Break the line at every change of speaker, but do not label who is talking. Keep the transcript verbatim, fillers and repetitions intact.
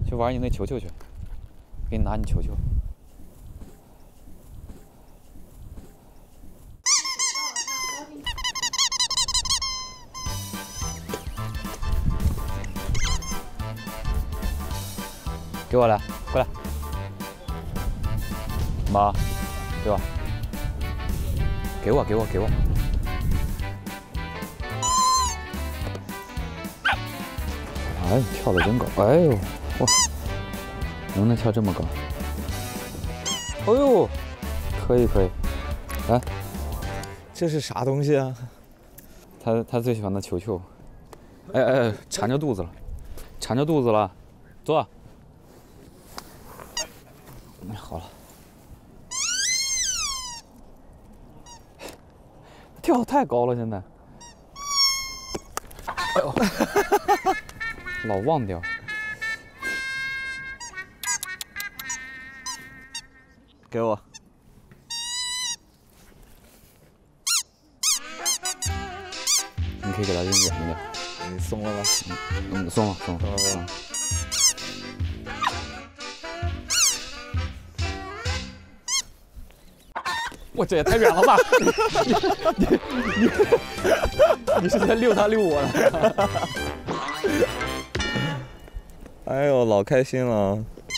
去玩你那球球去，给你拿你球球。给我来，过来。妈，给我，给我，给我，给我。哎呦，跳得真高！哎呦，哇，能不能跳这么高？哎呦，可以可以。来，
这是啥东西啊？
他他最喜欢的球球。哎哎，缠着肚子了，缠着肚子了，坐。好了。跳太高了，现在。哎呦，老忘掉。
给我。
你可以给他扔远一点。
你松了吗？
嗯嗯，松了，松了，松了。我这也太远了吧！你你你你是在遛他遛我呢？
哎呦，老开心了！